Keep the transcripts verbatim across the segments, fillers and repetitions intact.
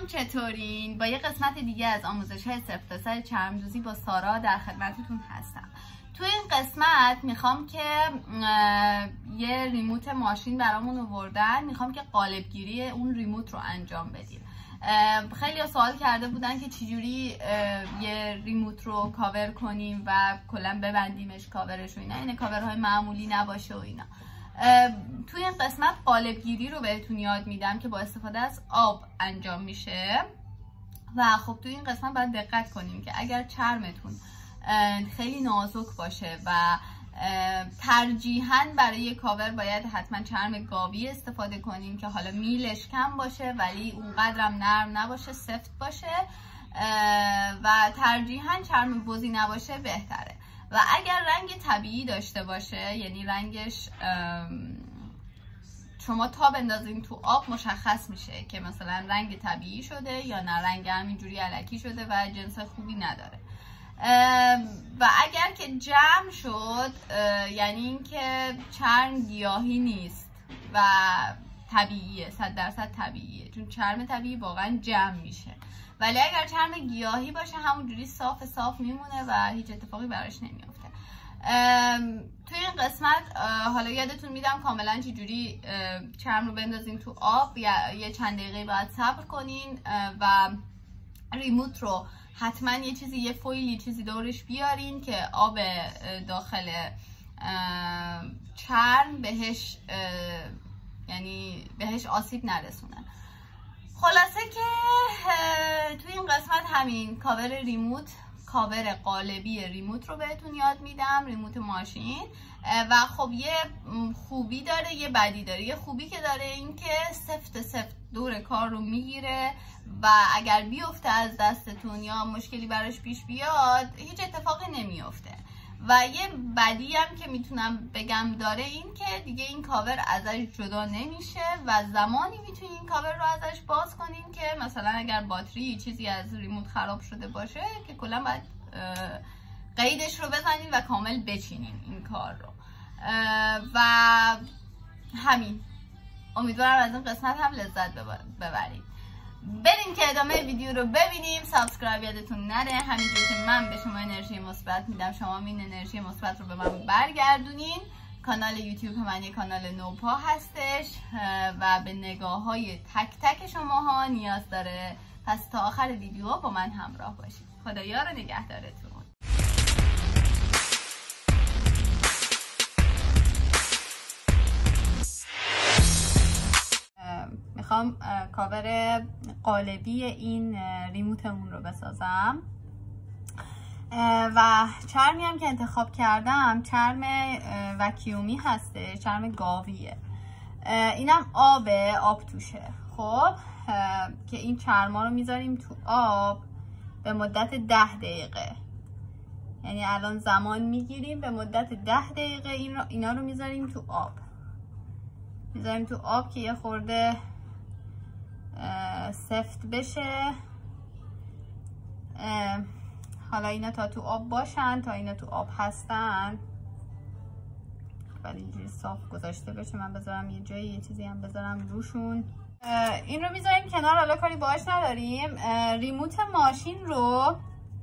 عزیزان چطورین؟ با یه قسمت دیگه از آموزش‌های صفر تا صد چرمدوزی با سارا در خدمتتون هستم. تو این قسمت میخوام که یه ریموت ماشین برامون آوردن، میخوام که قالبگیری اون ریموت رو انجام بدیم. خیلی سوال کرده بودن که چجوری یه ریموت رو کاور کنیم و کلا ببندیمش کاورش و اینا، این کاورهای معمولی نباشه و اینا. توی این قسمت قالبگیری رو بهتون یاد میدم که با استفاده از آب انجام میشه و خب توی این قسمت باید دقت کنیم که اگر چرمتون خیلی نازک باشه و ترجیحاً برای کاور باید حتما چرم گاوی استفاده کنیم که حالا میلش کم باشه ولی اونقدرم نرم نباشه، سفت باشه و ترجیحاً چرم بزی نباشه بهتره. و اگر رنگ طبیعی داشته باشه، یعنی رنگش شما تا بندازین تو آب مشخص میشه که مثلا رنگ طبیعی شده یا نه رنگ همینجوری الکی شده و جنس خوبی نداره. و اگر که جمع شد یعنی اینکه چرم گیاهی نیست و طبیعیه، صد درصد طبیعیه، چون چرم طبیعی واقعا جمع میشه. ولی اگر چرم گیاهی باشه همونجوری صاف صاف میمونه و هیچ اتفاقی براش نمیافته. توی این قسمت حالا یادتون میدم کاملا چجوری چرم رو بندازین تو آب، یا یه چند دقیقه باید صبر کنین و ریموت رو حتما یه چیزی، یه فویل، یه چیزی دورش بیارین که آب داخل چرم بهش یعنی بهش آسیب نرسونه. خلاصه که توی این قسمت همین کاور ریموت، کاور قالبی ریموت رو بهتون یاد میدم، ریموت ماشین. و خب یه خوبی داره یه بدی داره. یه خوبی که داره این که سفت سفت دور کار رو میگیره و اگر بیفته از دستتون یا مشکلی براش پیش بیاد هیچ اتفاقی نمیفته. و یه بدی هم که میتونم بگم داره این که دیگه این کاور ازش جدا نمیشه و زمانی میتونین این کاور رو ازش باز کنین که مثلا اگر باتری چیزی از ریموت خراب شده باشه که کلا باید قیدش رو بزنین و کامل بچینین این کار رو. و همین، امیدوارم از این قسمت هم لذت ببرید. بریم که ادامه ویدیو رو ببینیم. سابسکرایب یادتون نره، همینجوری که من به شما انرژی مثبت میدم شما این انرژی مثبت رو به من برگردونین. کانال یوتیوب من یک کانال نوپا هستش و به نگاه های تک تک شماها نیاز داره، پس تا آخر ویدیو با من همراه باشید. خدایا رو نگهدارتون. میخوام کاور قالبی این ریموتمون رو بسازم و چرمی هم که انتخاب کردم چرم وکیومی هسته، چرم گاویه. اینم آبه، آب توشه. خب که این چرما رو میذاریم تو آب به مدت ده دقیقه، یعنی الان زمان میگیریم به مدت ده دقیقه این رو اینا رو میذاریم تو آب میذاریم تو آب که یه خورده سفت بشه. حالا اینا تا تو آب باشن، تا اینا تو آب هستن ولی اینجوری صاف گذاشته بشه. من بذارم یه جایی یه چیزی هم بذارم روشون. این رو میذاریم کنار، حالا کاری باهاش نداریم. ریموت ماشین رو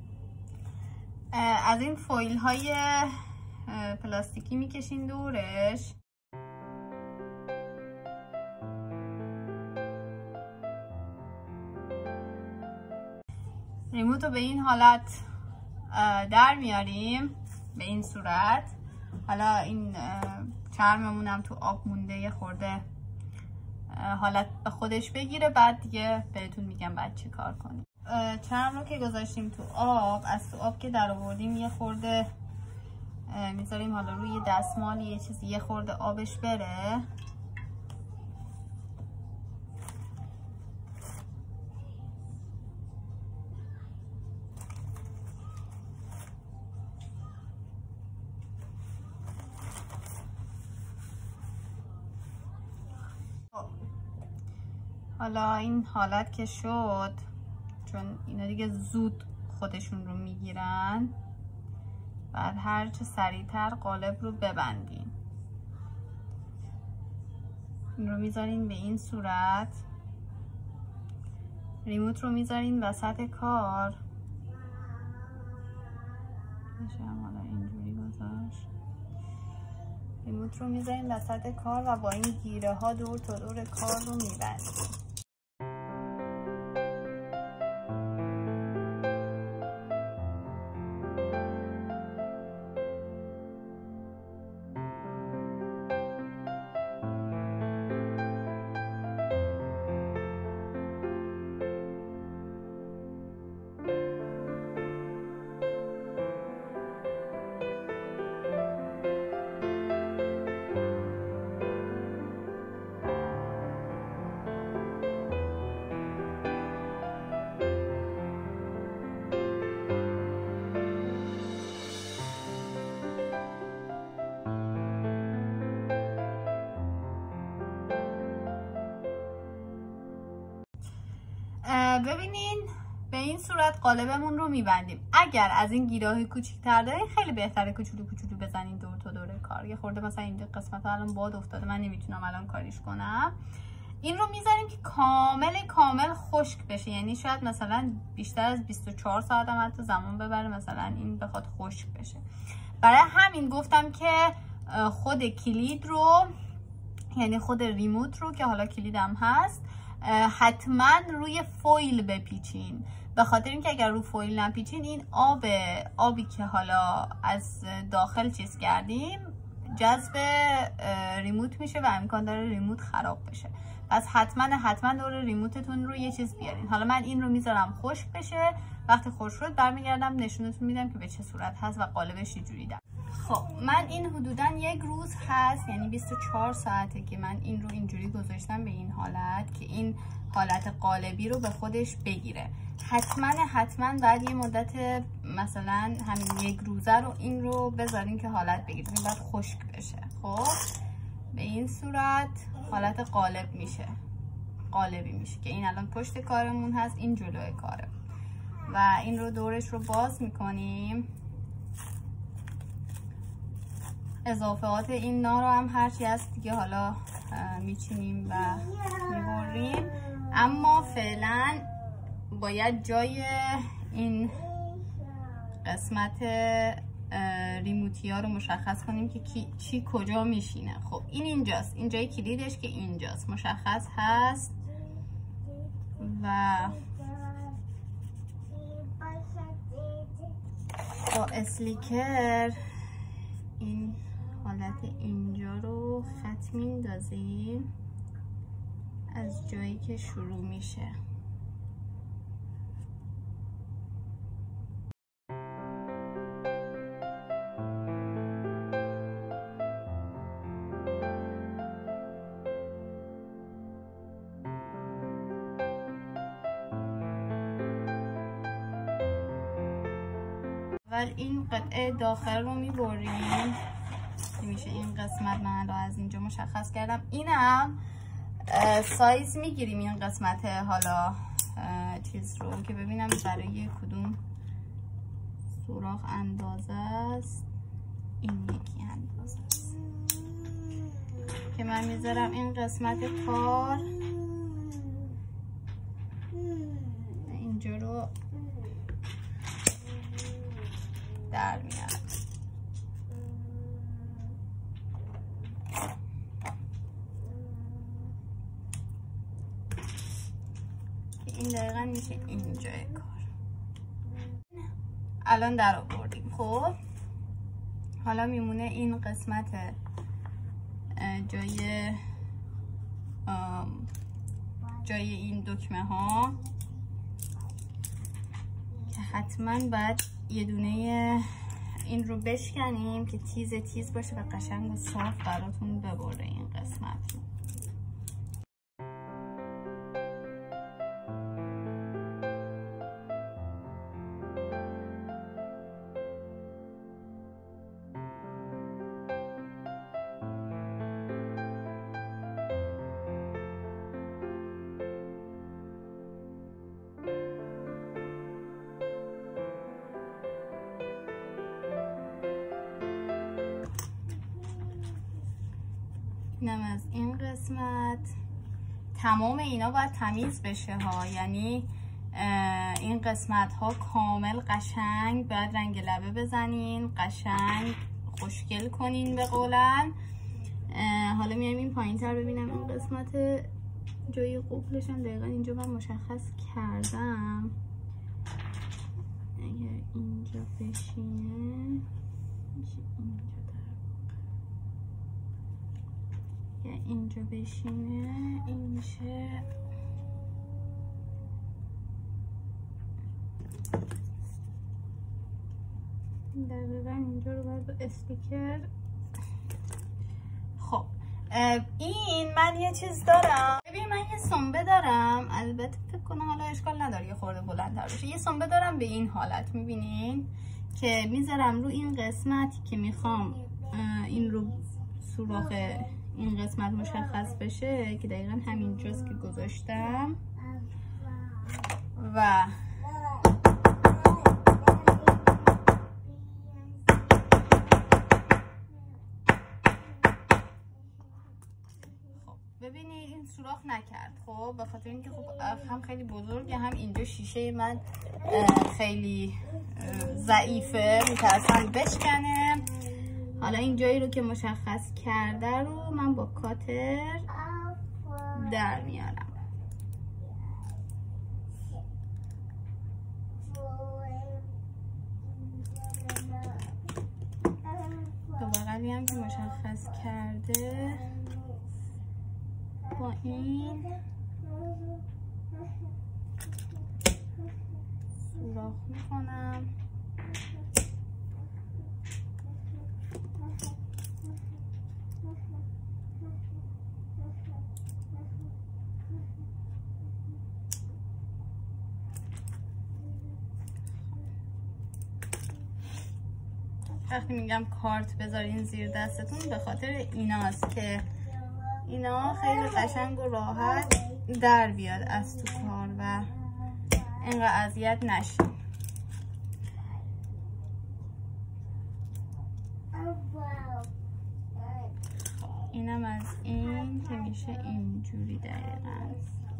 از این فویل های پلاستیکی میکشین دورش. ریموت رو به این حالت در میاریم، به این صورت. حالا این چرممون هم تو آب مونده، یه خورده حالت به خودش بگیره، بعد دیگه بهتون میگم بعد چی کار کنیم. چرم رو که گذاشتیم تو آب، از تو آب که در آوردیم یه خورده میذاریم حالا روی دستمال یه چیزی یه خورده آبش بره. حالا این حالت که شد، چون اینا دیگه زود خودشون رو میگیرن، بعد هر چه سریعتر قالب رو ببندین. این رو میذارین به این صورت ریموت رو میذارین وسط کار. میشه حالا اینجوری گذاشت. ریموت رو میذارین وسط کار و با این گیره ها دور تا دور کار رو میبندین. ببینین به این صورت قالبمون رو میبندیم. اگر از این گیراه کوچیک‌تر دارین خیلی بهتره کوچولو کوچولو بزنین دور تا دور کار. یه خورده مثلا این قسمت الان باد افتاده، من نمیتونم الان کاریش کنم. این رو میذاریم که کامل کامل خشک بشه، یعنی شاید مثلا بیشتر از بیست و چهار ساعت هم حتی زمان ببره مثلا این بخواد خشک بشه. برای همین گفتم که خود کلید رو، یعنی خود ریموت رو که حالا کلیدم هست، حتما روی فویل بپیچین، به خاطر اینکه اگر رو فویل نپیچین این آب آبی که حالا از داخل چیز کردیم جذب ریموت میشه و امکان داره ریموت خراب بشه. پس حتما حتما دور ریموتتون رو یه چیز بیارین. حالا من این رو میذارم خشک بشه، وقتی خشک شد برمیگردم نشونتون میدم که به چه صورت هست و قالبش چجوری ده. خب من این حدودا یک روز هست، یعنی بیست و چهار ساعته که من این رو اینجوری گذاشتم به این حالت که این حالت قالبی رو به خودش بگیره. حتما حتما بعد یه مدت مثلا همین یک روزه رو این رو بذارین که حالت بگیره، این باید خشک بشه. خب به این صورت حالت قالب میشه، قالبی میشه که این الان پشت کارمون هست، این جلوی کاره و این رو دورش رو باز میکنیم. اضافات این نا رو هم هرچی هست دیگه حالا میچینیم و میبریم، اما فعلا باید جای این قسمت ریموتی ها رو مشخص کنیم که کی چی کجا میشینه. خب این اینجاست، این جای کلیدش که اینجاست مشخص هست و با اسلیکر این حالت اینجا رو خط میندازیم از جایی که شروع میشه. اول این قطعه داخل رو میبریم که میشه این قسمت. من از اینجا مشخص کردم. اینم سایز میگیریم این قسمت حالا چیز رو که ببینم برای کدوم سوراخ اندازه است. این یکی اندازه است که من میذارم این قسمت کار اینجا رو در میاد. این دقیقا میشه اینجای کار. الان در آوردیم. خب حالا میمونه این قسمت جای جای این دکمه ها که حتما باید یه دونه این رو بشکنیم که تیز تیز باشه و قشنگ و صاف براتون ببره این قسمت رو. اینم از این قسمت. تمام اینا باید تمیز بشه ها، یعنی این قسمت ها کامل قشنگ باید رنگ لبه بزنین، قشنگ خوشگل کنین به قولن. حالا میایم این پایین تر ببینم این قسمت جای قفلش هم دقیقا اینجا من مشخص کردم. اگر اینجا بشینه میشه اینجا در یا اینجا بشینه این میشه دقیقا اینجا رو باید با استیکر. خب این من یه چیز دارم، ببین من یه سنبه دارم، البته فکر کنم حالا اشکال نداره یه خورده بلندتر بشه. یه سنبه دارم به این حالت میبینین که میذارم رو این قسمتی که میخوام این رو سوراخ این قسمت مشخص بشه که دقیقا همین جاست که گذاشتم و ببینید این سوراخ نکرد. خب به خاطر اینکه خب هم خیلی بزرگه هم اینجا شیشه من خیلی ضعیفه میترسم بشکنه. حالا این جایی رو که مشخص کرده رو من با کاتر در میارم. دو بغلی هم که مشخص کرده با این سوراخ میکنم. وقتی میگم کارت بذارین زیر دستتون به خاطر ایناست که اینا خیلی قشنگ و راحت در بیاد از تو کار و اینقدر اذیت نشین. اینم از این که میشه اینجوری دقیقا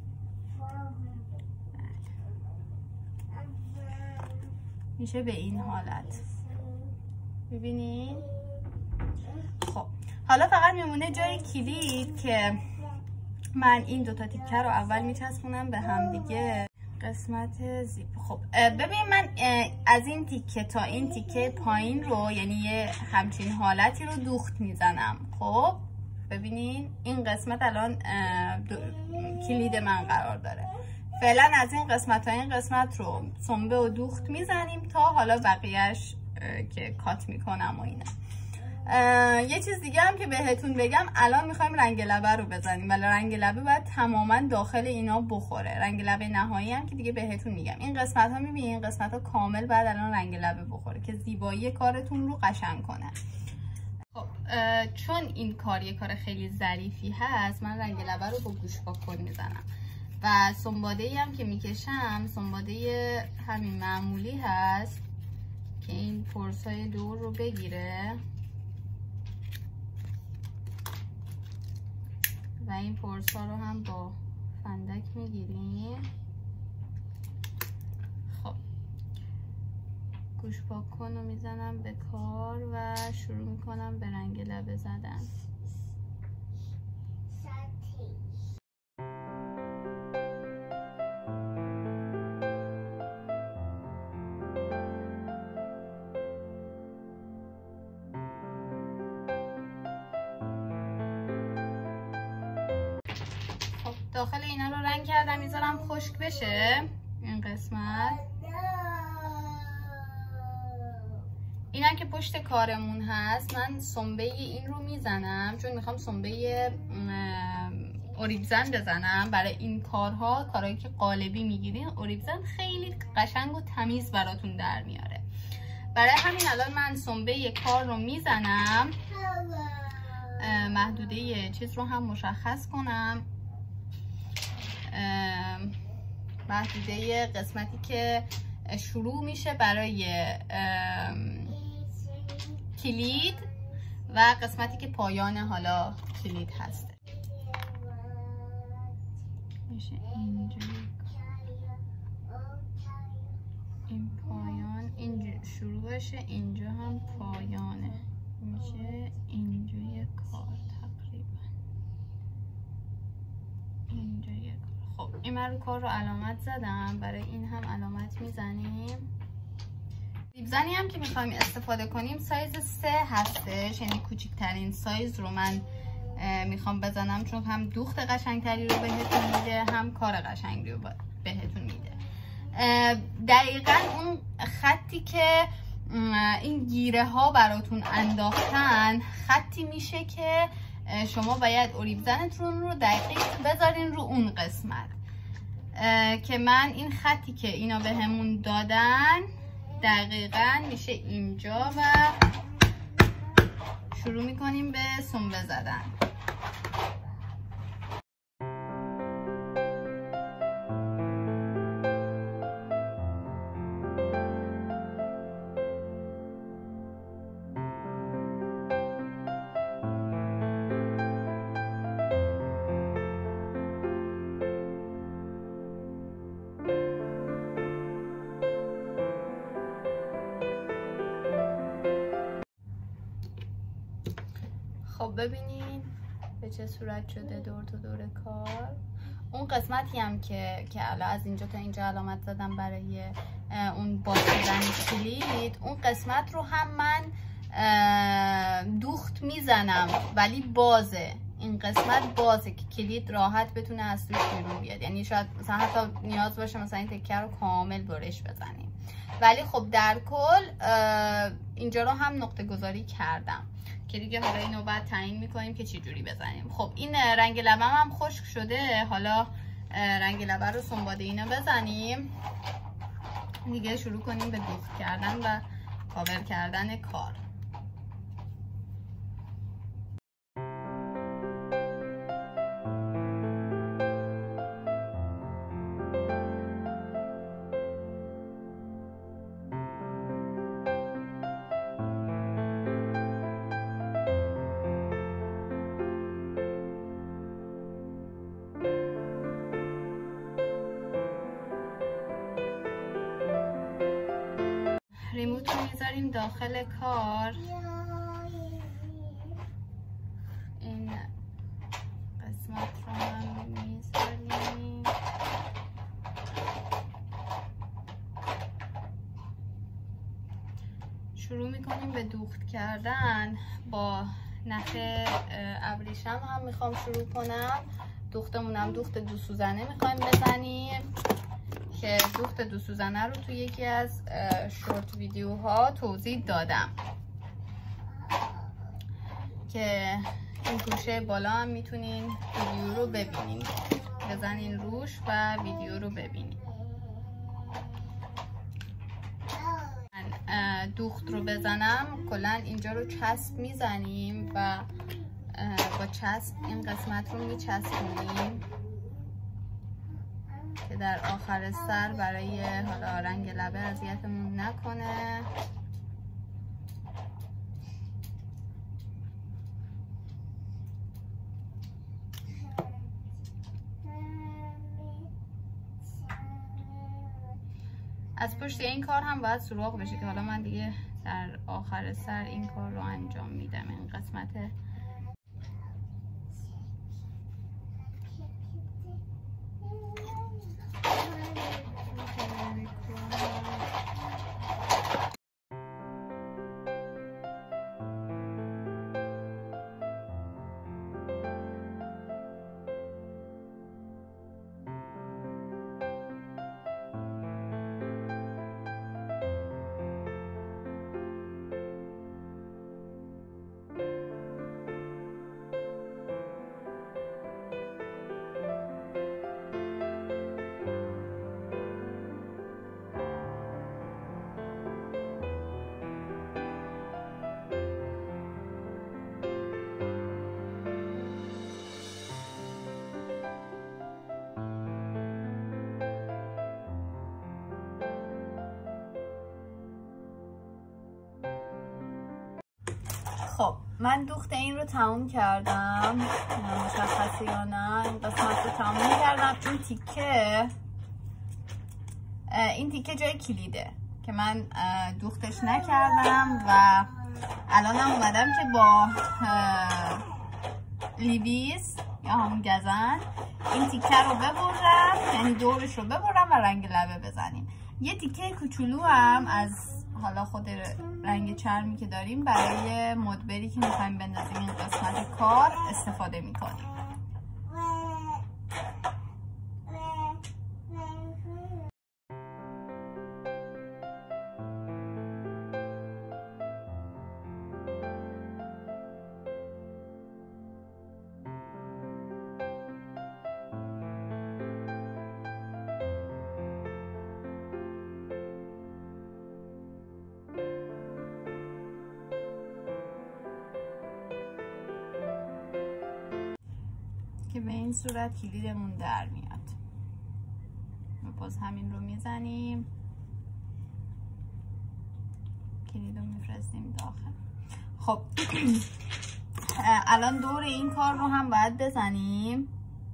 میشه به این حالت، ببینین. خب حالا فقط میمونه جای کلید که من این دوتا تیکه رو اول میچسبونم به هم دیگه، قسمت زیپ. خب ببین من از این تیکه تا این تیکه پایین رو یعنی یه همچین حالتی رو دوخت میزنم. خب ببینین این قسمت الان کلید من قرار داره. فعلا از این قسمت تا این قسمت رو سنبه و دوخت میزنیم تا حالا بقیهش که کات میکنم و اینا. یه چیز دیگه هم که بهتون بگم، الان میخوایم رنگ لبه رو بزنیم ولی رنگ لبه باید تماما داخل اینا بخوره. رنگ لبه نهایی هم که دیگه بهتون میگم این قسمت ها میبینید این قسمت ها کامل بعد الان رنگ لبه بخوره که زیبایی کارتون رو قشنگ کنه. خب چون این کار یه کار خیلی ظریفی هست من رنگ لبه رو با گوش پاک میزنم و سنباده ای هم که میکشم سنباده همین معمولی هست که این پرسای دور رو بگیره و این پرسا رو هم با فندک میگیریم. خب گوش پاک کن رو میزنم به کار و شروع میکنم به رنگ لبه زدن. داخل اینا رو رنگ کردم میذارم خشک بشه. این قسمت اینا که پشت کارمون هست من سنبه این رو میزنم چون میخوام سنبه اوریبزن بزنم. برای این کارها کارهایی که قالبی میگیرین اوریبزن خیلی قشنگ و تمیز براتون در میاره. برای همین الان من سنبه کار رو میزنم، محدوده چیز رو هم مشخص کنم، محدوده قسمتی که شروع میشه برای کلید و قسمتی که پایان حالا کلید هست. میشه اینجا این پایان، اینجا شروعشه، اینجا هم پایانه، میشه اینجا یک کار تقریبا اینجا یک کار. خب این من رو کار رو علامت زدم، برای این هم علامت میزنیم. ریب زنی هم که میخوایم استفاده کنیم سایز سه هستش، یعنی کوچکترین سایز رو من میخوام بزنم چون هم دوخت قشنگتری رو بهتون میده، هم کار قشنگی رو بهتون میده. دقیقا اون خطی که این گیره ها براتون انداختن خطی میشه که شما باید اوریب زنتون رو دقیق بذارین رو اون قسمت، که من این خطی که اینا به همون دادن دقیقا میشه اینجا و شروع میکنیم به سنبه زدن. خب ببینین به چه صورت شده دور تا دور کار. اون قسمتی هم که که الان از اینجا تا اینجا علامت زدم برای اون باز شدن کلید، اون قسمت رو هم من دوخت میزنم ولی بازه، این قسمت بازه که کلید راحت بتونه از توش بیرون بیاد، یعنی شاید مثلا حتی نیاز باشه مثلا این تکه رو کامل برش بزنیم، ولی خب در کل اینجا رو هم نقطه گذاری کردم که دیگه حالا اینو بعد تعیین میکنیم که چی جوری بزنیم. خب این رنگ لبم هم خشک شده، حالا رنگ لبه رو سنباده اینا بزنیم دیگه، شروع کنیم به دوخت کردن و کاور کردن کار. ریموت رو میذاریم داخل کار، این قسمت رو هم میذاریم، شروع میکنیم به دوخت کردن. با نخ ابریشم هم میخوام شروع کنم. دوختمونم دوخت دو سوزنه میخوایم بزنیم که دوخت دو سوزنه رو تو یکی از شورت ویدیوها توضیح دادم که این گوشه بالا هم میتونین ویدیو رو ببینین، بزنین روش و ویدیو رو ببینین. من دوخت رو بزنم کلا اینجا رو چسب میزنیم و با چسب این قسمت رو میچسبونیم که در آخر سر برای حالا رنگ لبه اذیتمون نکنه. از پشت این کار هم باید سراغ بشه که حالا من دیگه در آخر سر این کار رو انجام میدم. این قسمت من دوخت این رو تموم کردم، مشخصه یا نه. این قسمت رو تموم کردم. این تیکه این تیکه جای کلیده که من دوختش نکردم و الانم اومدم که با لیویز یا همون گزن این تیکه رو ببرم، یعنی دورش رو ببرم و رنگ لبه بزنیم. یه تیکه کوچولو هم از حالا خود رنگ چرمی که داریم برای مدبری که میخوایم بندازیم این قسمت کار استفاده میکنیم. که به این صورت کلیدمون در میاد. باز همین رو میزنیم، کلید رو میفرستیم داخل. خب الان دور این کار رو هم باید بزنیم.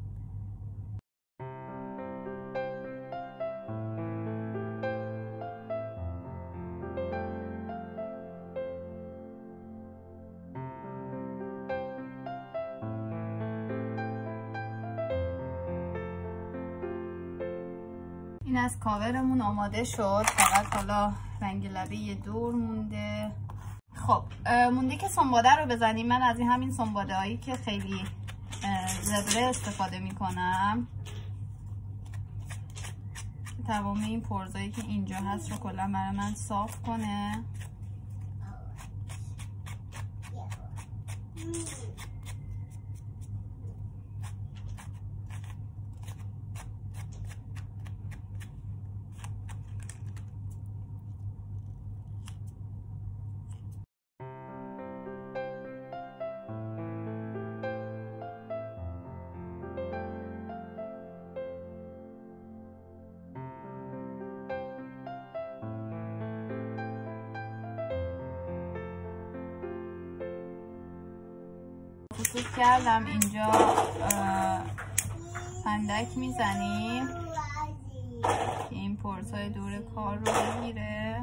این از کاورمون آماده شد، فقط حالا رنگ لبه یه دور مونده. خب مونده که سنباده رو بزنیم. من از این همین سنباده هایی که خیلی زبره استفاده میکنم، تمام این پرزایی که اینجا هست رو کلا برای من صاف کنه. خصوص کردم اینجا فندک میزنیم که این پرسای دور کار رو بگیره.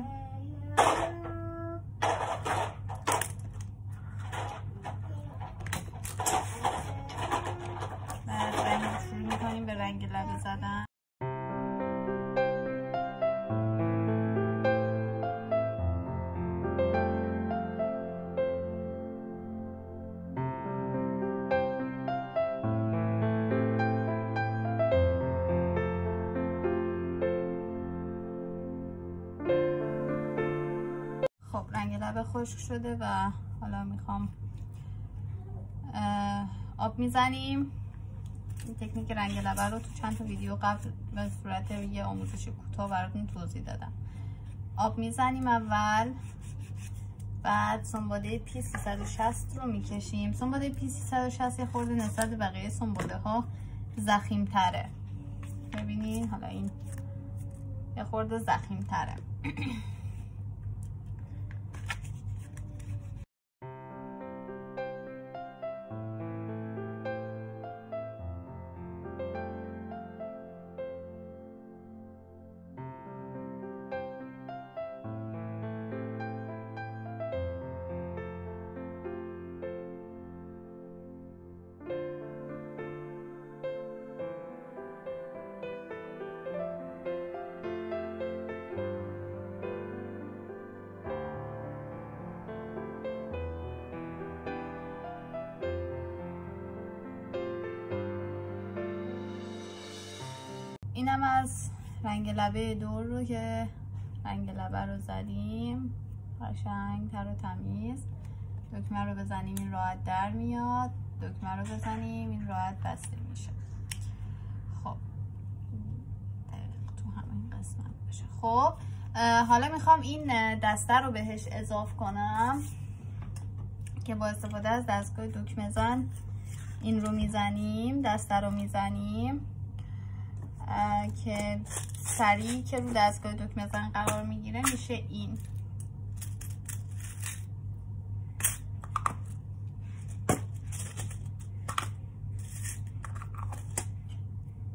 بعد رنگ شروع میکنیم به رنگ لبه زدن. رنگ لبه خشک شده و حالا میخوام آب میزنیم. این تکنیک رنگ لبه رو تو چند تا ویدیو قبل به صورت یه آموزش کوتاه براتون توضیح دادم. آب میزنیم اول، بعد سنباده پی سیصد و شصت رو میکشیم. سنباده پی سیصد و شصت یه خورده نسبت به بقیه سنباده ها ضخیم تره. ببینید حالا این یه خورده ضخیم تره. اینم از رنگ لبه دور رو که رنگ لبه رو زدیم قشنگ تر و تمیز. دکمه رو بزنیم این راحت در میاد، دکمه رو بزنیم این راحت بسته میشه. خب تو همین قسمت باشه. خب حالا میخوام این دسته رو بهش اضافه کنم که با استفاده از دستگاه دکمه زن این رو میزنیم، دسته رو میزنیم که سری که رو دستگاه دکمه زن قرار میگیره میشه این.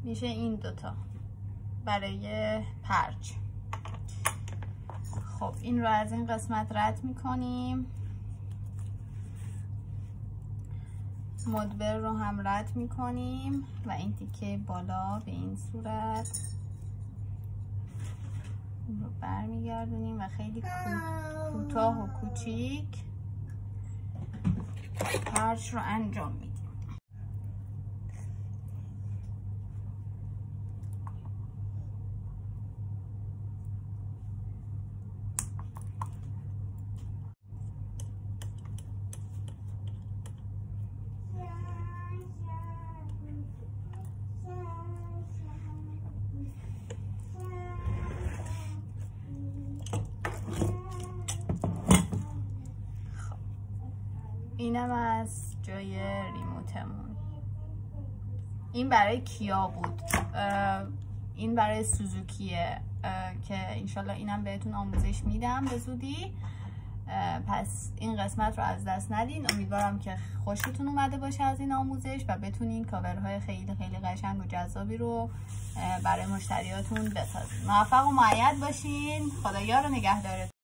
میشه این دوتا برای پرچ. خب این رو از این قسمت رد میکنیم، مدبر رو هم رد میکنیم و این تیکه بالا به این صورت رو برمیگردونیم و خیلی کوتاه و کوچیک پرچ رو انجام میدیم. اینم از جای ریموتمون. این برای کیا بود؟ این برای سوزوکیه که انشالله اینم بهتون آموزش میدم به زودی. پس این قسمت رو از دست ندین. امیدوارم که خوشتون اومده باشه از این آموزش و بتونین کاورهای خیلی خیلی قشنگ و جذابی رو برای مشتریاتون بسازین. موفق و مؤید باشین. خدایا رو نگهدارتون.